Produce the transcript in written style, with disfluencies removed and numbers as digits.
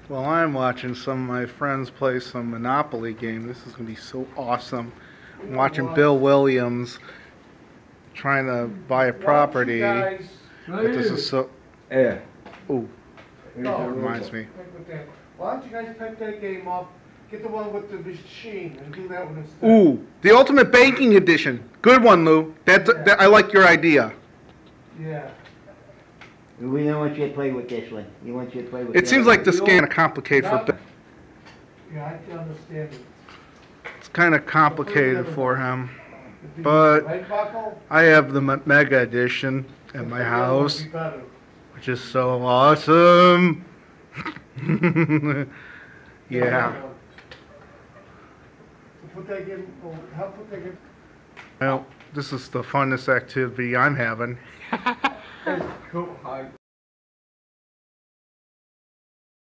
Well, I'm watching some of my friends play some Monopoly game. This is going to be so awesome. I'm watching Bill Williams trying to buy a property. But this is so... Yeah. Ooh, No, that reminds me. Why don't you guys pick that game up, get the one with the machine, and do that one instead? Ooh, the Ultimate Banking Edition. Good one, Lou. That I like your idea. Yeah. We don't want you to play with this one. You want you to play with It seems like this game is complicated for... Yeah, I can understand it. It's kind of complicated for him. But I have the Mega Edition at my house, which is so awesome. Yeah. Put that game, help put that game. Well, this is the funnest activity I'm having. Go high.